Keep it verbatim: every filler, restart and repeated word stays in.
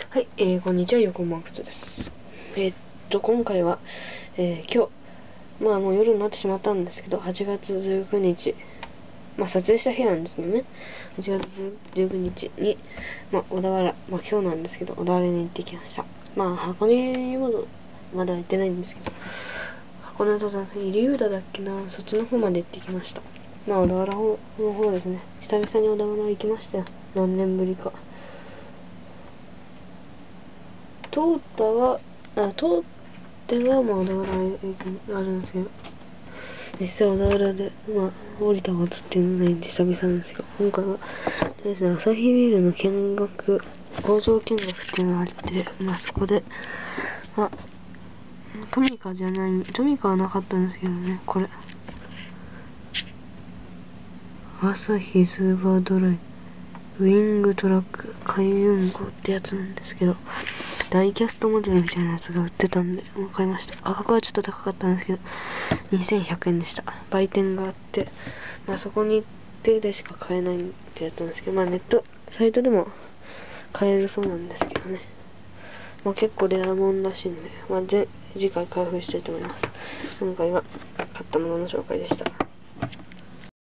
はい、えー、こんにちは、横マークトです。えー、っと、今回は、えー、今日、まあもう夜になってしまったんですけど、はちがつじゅうくにち、まあ撮影した日なんですけどね、はちがつじゅうくにちに、まあ小田原、まあ今日なんですけど、小田原に行ってきました。まあ箱根にもまだ行ってないんですけど、箱根登山、入生田だっけな、そっちの方まで行ってきました。まあ小田原の方ですね、久々に小田原行きましたよ。何年ぶりか。通ったは、あ、通っては、まあ、小田原あるんですけど、実際小田原で、まあ、降りたことっていうのないんで久々なんですけど、今回は、とりあえず、アサヒビールの見学、工場見学っていうのがあって、まあ、そこで、まあ、トミカじゃない、トミカはなかったんですけどね、これ。アサヒスーパードライ、ウィングトラック、海運号ってやつなんですけど、ダイキャストモデルみたいなやつが売ってたんで、もう買いました。価格はちょっと高かったんですけど、にせんひゃくえんでした。売店があって、まあそこに行ってでしか買えないってやったんですけど、まあネット、サイトでも買えるそうなんですけどね。まあ結構レアもんらしいんで、まあぜ次回開封したいと思います。今回は買ったものの紹介でした。